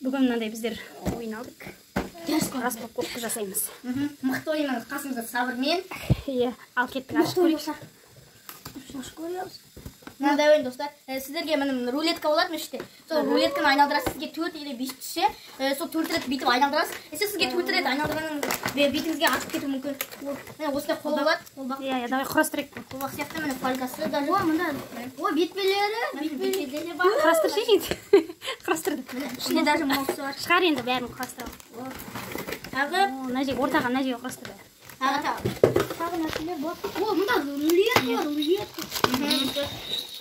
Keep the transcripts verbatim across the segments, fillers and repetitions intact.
Бүгін мынандай біздер ойын алдық. Распаковка жасаймыз. Мықты ойынның қасымызда сабырмен. Иә, ал кеттік ашып көрейік. Ашып көреміз. Мынандай ойын достар, сіздерге міне рулетка болады мешітте. Сол рулетканы айналдырасыз, сізге төрт или бес түссе, сол төрт рет бүйтіп айналдырасыз. Если сізге төрт рет айналдырғаннан бетіңізге атып кетуі мүмкін. Міне осындай қол болады. Иә, иә, давай құрастырайық. Қолбақ сияқты міне фольгасы даже. О, мында. О, бетпелері, бетпелері бар. Құрастыршы енді. Құрастырдық. Ішінде даже маусы бар. Шығар енді бәрін құрастырalım. Тағы, мына жерге ортаға, мына жерге құрастыр. тағы тағы. Тағы нәрселер бар. О, мында рулет бар, рулет.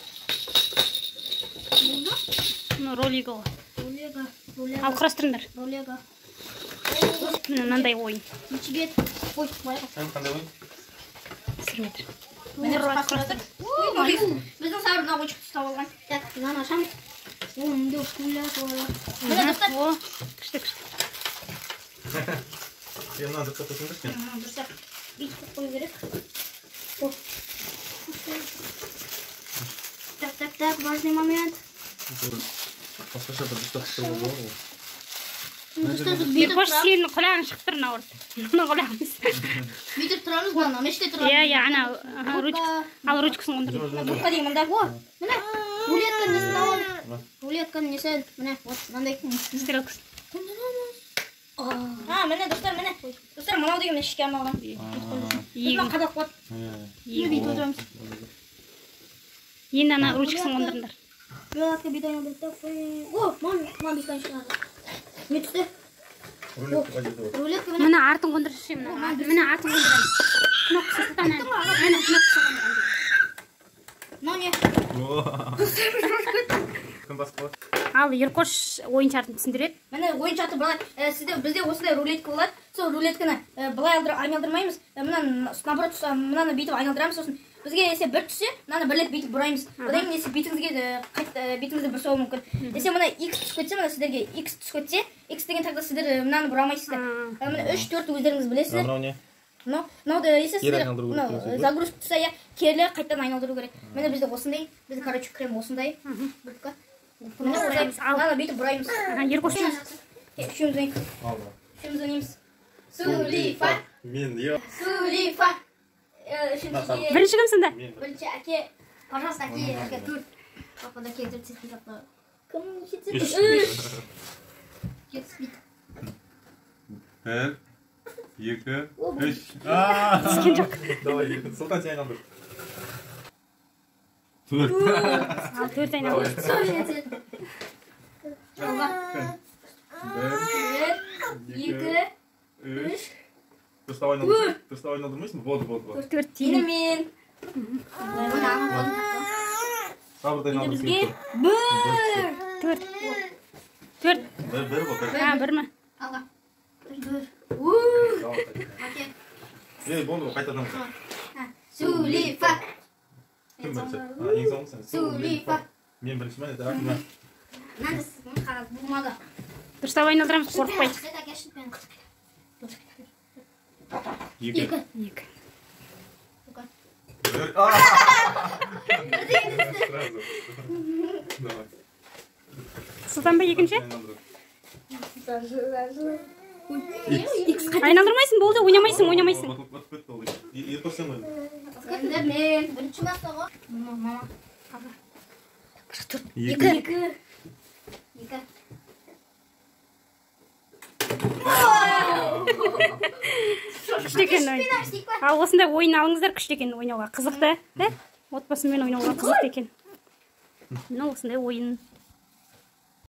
Ну, ролиго. Рулега, рулега. Ал құрастырыңдар. Рулега. Мынандай ойын. Ничего. Ой, моя. Sen қандай ойын? Сірметр. Міне құрастырдық. Біздің сабырдан ойыншық ұстап алған. Так, мынаны ашамыз. О, мында пуля бар. Міне достар. О, күшті күшті. Сен мынаны дұрыстап қойсаңдаршы. Дұрыстап. Бүйтіп қою керек. О. Так, так, так, важный момент. Басқаша бір дұрыстап қойсаңдар болады ғой. Еркош сенің құлағың шығып тұр мына орта. Мына құлағымыз. Бүйтіп тұрамыз ба, ана мешітте тұрамыз. Иә, иә, ана ручка. Ал ручкасын қондыр. Будка деймін, мында. О, міне. Рулетканың несін алып. Рулетканың несін, міне, вот, мынандай. Стрелкасын. А, міне, достар, міне. Достар, мынау деген ішке арналған. Бұдан қадақ қуат. Міне бүйтіп отырамыз. Енді ана ручкасын қондырыңдар. Рулетка бүйтіп айналдырып. О, мам бүйтіп шығады. Не түсті? Рулетка қажеті бар. Рулетка міне. Мына артын қондыршы, мына. Міне артын қондырайын. Кнопкасы тұтан ән. Міне кнопкасы қондырайын. Мынау не? Кім басқа болады? Ал Еркош ойын шартын түсіндіреді. Міне ойын шарты былай, бізде осындай рулетка болады. Сол рулетканы былай айналдырмаймыз. Мынаны наоборот, мынаны бүйтіп айналдырамыз. Сосын бізге есе бір түссе, мынаны бір рет бүйтіп бұраймыз. Одан кейін есе бетіңізге бетіңізді бұрсауы мүмкін. Есе мына X түсіп кетсе, мына сіздерге X түсіп кетсе, X деген тағда сіздер мынаны бұрамайсыздар. Міне үш төрт өздеріңіз білесіздер. Мынау не? Мынауды есе сіздер загрузка түссе, кері қайттан айналдыру керек. Міне бізде осындай, бізде короче крем осындай. Будка. Мынаны бүйтіп бұраймыз. Еркош үшеуміз үшеуміз ойнаймыз. Сулифа. Мен, я. Сулифа. Бірінші кім сында? Бірінші әке. Пожалуйста, әке. Әке тұр. Папада кетір цветки тапты. Кім кетір? Үш. Кетір бит. Бір, екі, үш. Ааа. Түскен жоқ. Давай, екі. Сұлтан сен айналдыр. Төрт. Ал төрт айналдыр. Сөйлесін. Жолға. Бір, Екі. үш. Дұрыстап айналдыр. Дұрыстап айналдырмайсың ба? Болды, болды, болды. Төрт тиін. Мен. Сабырды айналдыр. Бізге бір. Төрт. Төрт. Бір, бір бол. А, бір ма? Алға. Бір. Ууу. Әке. Е, болды, қайтадан. Сулифа. Кім бірінші? Ең соңғы сен. Сулифа. Мен бірінші ме? Мынаны. Мынаны сіздің қағаз болмады. Дұрыстап айналдырамыз, қорықпай. Екі. Екі. Бір. Ааа! Давай. Сұлтан ба екінші? Айналдырмайсың, болды, ойнамайсың, ойнамайсың. Батып кетті ол. Еркош сен ойын. Мен бірінші бастығы. Мама. Екі. Екі. Екі. Күшті екен ойын. Ал осындай ойын алыңыздар, күшті екен ойнауға. Қызықты, да? Отбасымен ойнауға қызықты екен. Мына осындай ойын.